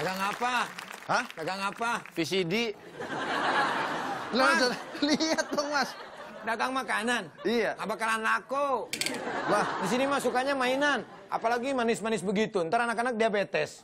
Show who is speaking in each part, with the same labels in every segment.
Speaker 1: Dagang apa?
Speaker 2: Hah?
Speaker 1: Dagang apa?
Speaker 2: VCD.
Speaker 1: Mas.
Speaker 2: Lihat dong, Mas.
Speaker 1: Dagang makanan?
Speaker 2: Iya.
Speaker 1: Nggak bakalan laku.
Speaker 2: Lah,
Speaker 1: Di sini mah sukanya mainan. Apalagi manis-manis begitu. Ntar anak-anak diabetes.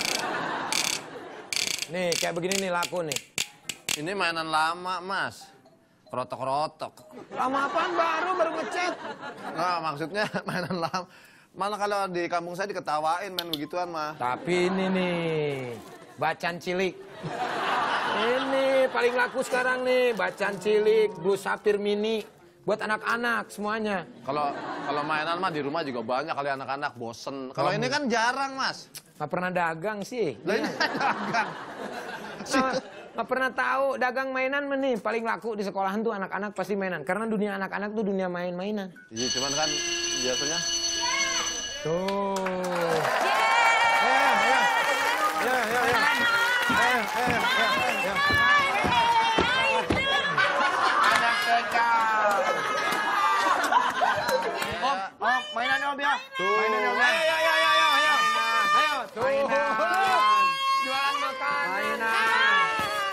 Speaker 1: Nih, kayak begini nih laku nih.
Speaker 2: ini mainan lama, Mas. Rotok-rotok.
Speaker 1: Lama apaan baru ngecat.
Speaker 2: Nggak, maksudnya mainan lama. Malah kalau di kampung saya diketawain main begituan, Mas.
Speaker 1: Tapi ini nih, bacan cilik. Ini paling laku sekarang nih, bacan cilik, blue sapphire mini. Buat anak-anak semuanya.
Speaker 2: Kalau mainan mah di rumah juga banyak kali anak-anak bosen. Kalau ini kan jarang, Mas.
Speaker 1: Nggak pernah dagang sih.
Speaker 2: Lah ini dagang.
Speaker 1: Nggak pernah tahu dagang mainan mah nih. Paling laku di sekolahan tuh anak-anak pasti mainan. Karena dunia anak-anak tuh dunia main-mainan.
Speaker 2: Iya, cuman kan biasanya.
Speaker 1: Tuh.
Speaker 3: Anak TK. Om, mainan Om ya. Mainan Om.
Speaker 1: Ayo, tuh.
Speaker 3: Mainan.
Speaker 1: Jualan makanan.
Speaker 3: Mainan.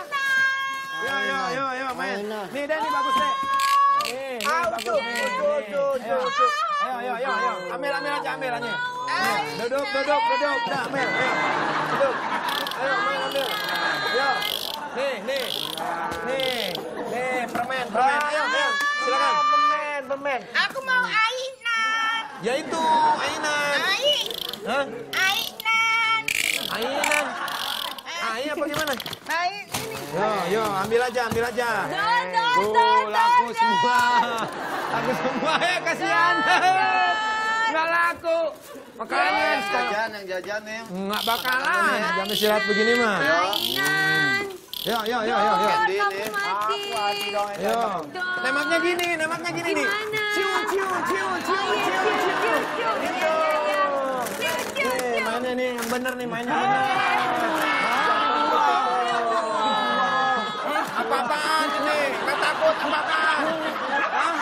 Speaker 1: Ayo, main. Nih, deh, nih bagus deh. Nih, bagus. Ayo. Ambil aja. Duduk. Udah, ambil. Ayo. Duduk. Ayo, ambil. Ayo. Nih, permen. Ayo. Silakan.
Speaker 3: Permen.
Speaker 4: Aku mau ainan.
Speaker 1: Ya itu, ainan. Hah?
Speaker 4: Ainan.
Speaker 1: Ainan. Ai apa gimana?
Speaker 4: Ain ini.
Speaker 1: Yo, ambil aja.
Speaker 4: Don.
Speaker 1: Laku semua ya, kasihan. Nggak laku. Makanya sekarang
Speaker 2: Yang jajan nih.
Speaker 1: nggak bakalan. Jam istirahat begini mah.
Speaker 4: Ainan.
Speaker 1: Yo.
Speaker 2: Candy
Speaker 4: Don,
Speaker 2: nih.
Speaker 4: aku mati.
Speaker 1: Yo.
Speaker 4: Don.
Speaker 1: Nembaknya gini nih.
Speaker 4: Gimana?
Speaker 1: Ciu. Nih, mainnya nih yang bener nih, mainnya bener. Apa-apaan ini? Nggak takut apa-apaan? Hah?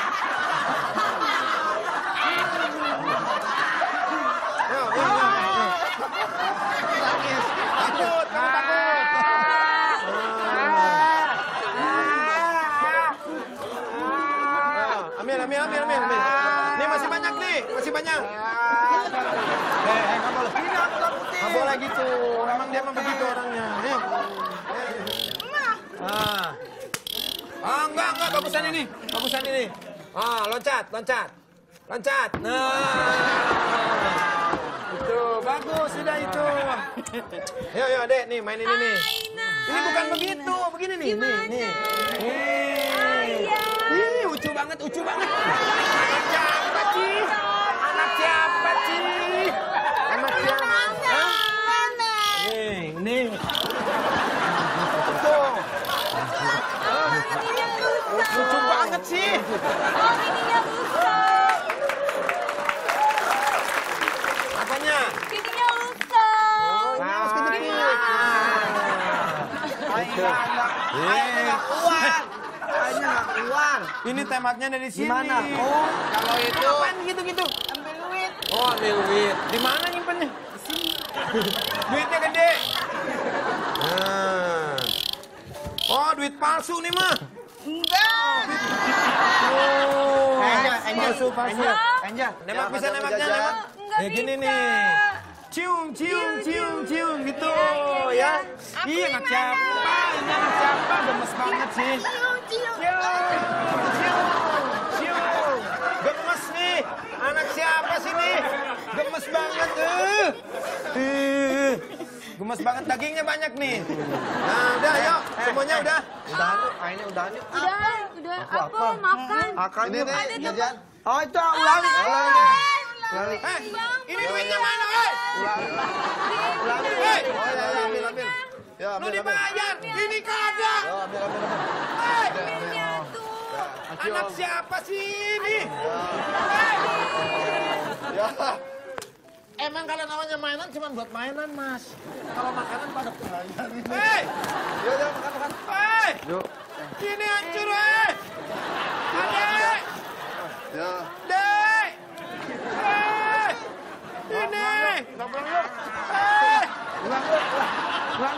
Speaker 1: Yo. Takut, kamu takut. Ambil. Nih masih banyak nih, nggak boleh gitu. Emang dia mah begitu orangnya. Nih. Enggak, bagusan ini. Loncat. Nah. Itu, bagus, sudah itu. Yo, Dek, nih main ini nih. Ini bukan begitu, begini nih. Nih. Ih, lucu banget. Anak siapa sih? Hah? Nih. Tuh. Lucu banget sih.
Speaker 4: Oh, ininya rusak.
Speaker 1: Apanya?
Speaker 4: Ininya rusak.
Speaker 1: Harus kejepit. Ini tembaknya dari sini.
Speaker 3: Gimana?
Speaker 1: Oh, kalau itu. Apaan gitu?
Speaker 4: Ambil duit.
Speaker 1: Oh, ambil duit. Di mana nyimpennya? Di sini. Duitnya gede. Nah. Oh, duit palsu nih mah.
Speaker 4: Enggak.
Speaker 1: Oh. Palsu.
Speaker 3: Enja.
Speaker 1: Nembak bisa nembaknya.
Speaker 4: Enggak
Speaker 1: Ya gini
Speaker 4: bisa.
Speaker 1: nih. Cium gitu
Speaker 4: Iya.
Speaker 1: ya. Iya, anak siapa? Ini anak siapa? Gemes banget sih.
Speaker 4: Cium.
Speaker 1: Cium. Gemes nih. Anak siapa sih nih? Gemes banget. Gemes banget, dagingnya banyak nih. Nah, udah, yuk. Semuanya udah.
Speaker 3: Udah.
Speaker 4: Udah. Apa? Makan.
Speaker 3: Makan
Speaker 2: Ini nih, jajan.
Speaker 3: Oh, itu ulangi.
Speaker 1: Ini duitnya mana, hei?
Speaker 3: Ulangi.
Speaker 1: Hei,
Speaker 2: Oh, ya, ambil. Ya,
Speaker 1: lu
Speaker 2: ambil.
Speaker 1: dibayar. Ini kagak.
Speaker 2: Oh, ambil.
Speaker 1: Hei,
Speaker 4: Duitnya tuh.
Speaker 1: anak siapa sih ini?
Speaker 2: Ya.
Speaker 1: Emang kalau namanya mainan cuma buat mainan, Mas. Kalau makanan pada bayar. Hei!
Speaker 2: Ya, makan.
Speaker 1: Hei!
Speaker 3: Yuk.
Speaker 1: Ini hancur, hei! Adek!
Speaker 2: Ya.
Speaker 1: Dek! Hei! Ini!
Speaker 3: Pulang yuk.
Speaker 1: Hei!
Speaker 3: Pulang yuk.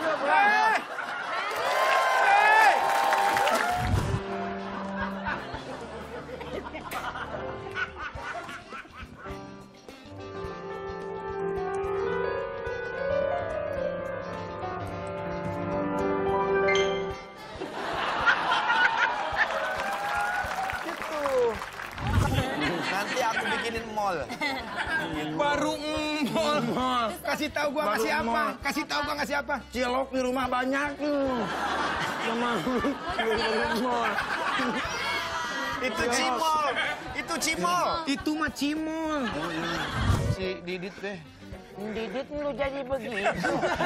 Speaker 2: Cimol.
Speaker 3: Baru mall. Kasih tahu gua
Speaker 1: Baru
Speaker 3: ngasih apa?
Speaker 1: mall.
Speaker 3: Kasih tahu gua ngasih apa?
Speaker 1: Cilok di rumah banyak tuh. Sama mall.
Speaker 2: Itu Cimol. Itu Cimol.
Speaker 3: Itu mah cimol.
Speaker 2: Si Didit deh.
Speaker 1: Didit lu jadi begitu.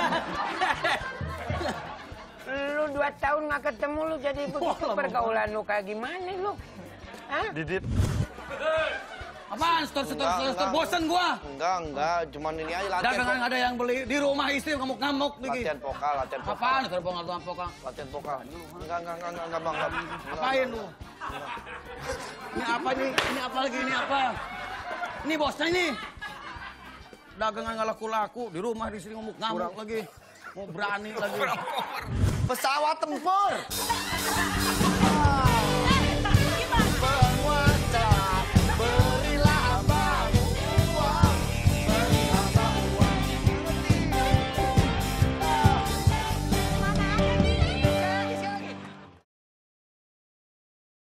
Speaker 1: Lu 2 tahun nggak ketemu lu jadi begitu, pergaulan lu kayak gimana lu? Hah?
Speaker 2: Didit.
Speaker 5: Apaan? Stor bosen gua.
Speaker 2: Enggak. Cuman ini aja latihan.
Speaker 5: Dagangan ada yang beli di rumah istri ngamuk-ngamuk lagi.
Speaker 2: Latihan vokal.
Speaker 5: Apaan? Terbongkar pokal.
Speaker 2: Latihan vokal. Enggak, Bang.
Speaker 5: Apain lu? Ini apa nih? Ini apa lagi? Ini apa? Ini bosnya ini. Dagangan nggak laku-laku di rumah istri ngamuk-ngamuk lagi. Mau berani lagi.
Speaker 2: Pesawat tempur.